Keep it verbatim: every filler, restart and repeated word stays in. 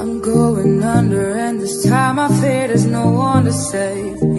I'm going under, and this time I fear there's no one to save me.